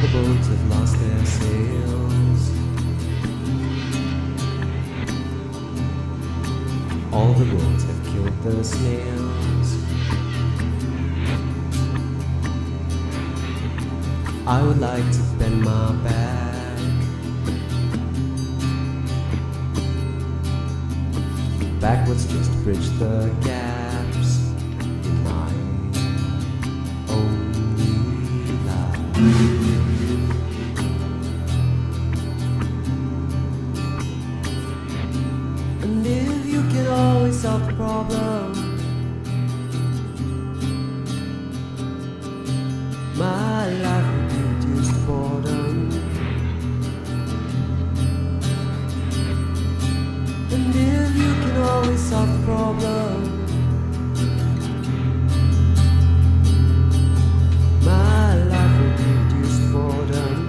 the boats have lost their sails. All the roads have killed the snails. I would like to bend my back backwards just to bridge the gaps in my only life. And if you can always solve the problem, my life would be reduced to boredom. And if you can always solve the problem, my life would be reduced to boredom.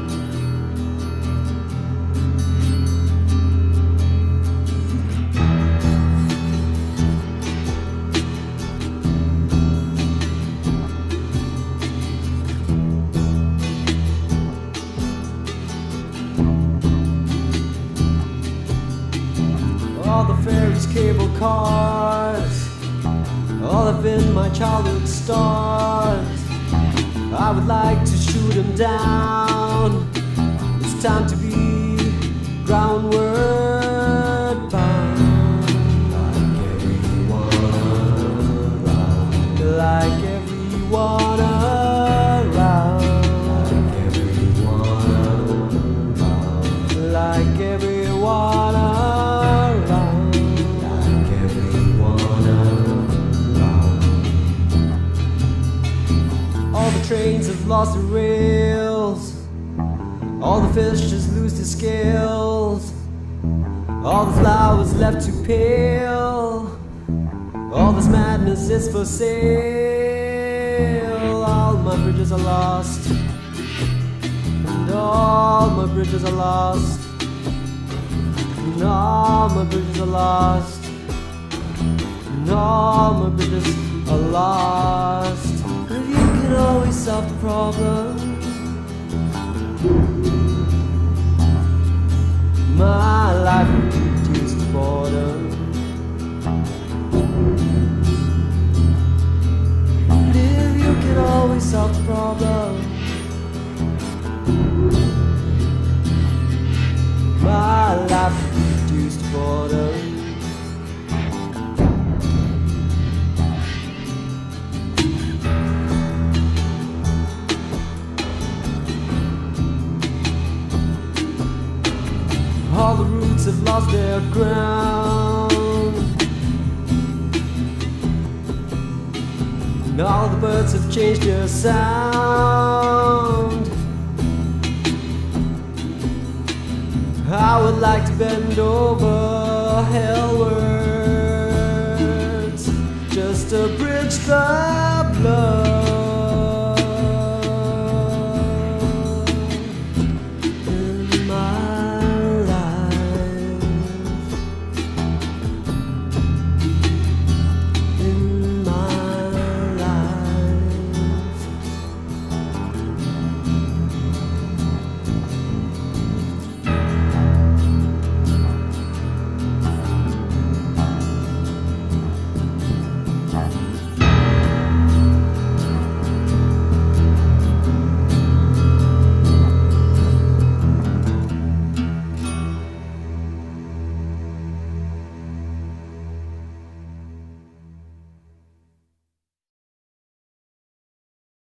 All the fairies, cable cars, all have been my childhood stars. I would like to shoot them down. It's time to be groundward bound. Like everyone around. Like everyone around. Like everyone around. All the trains have lost their rails. All the fish just lose their scales. All the flowers left too pale. All this madness is for sale. All my bridges are lost. And all my bridges are lost. And all my bridges are lost. And all my bridges are lost. If you can always solve the problem, my life would be reduced to boredom. And if you can always solve the problem, my life would be reduced to boredom. All the roots have lost their ground, and all the birds have changed their sound. I would like to bend over hellwards just to bridge the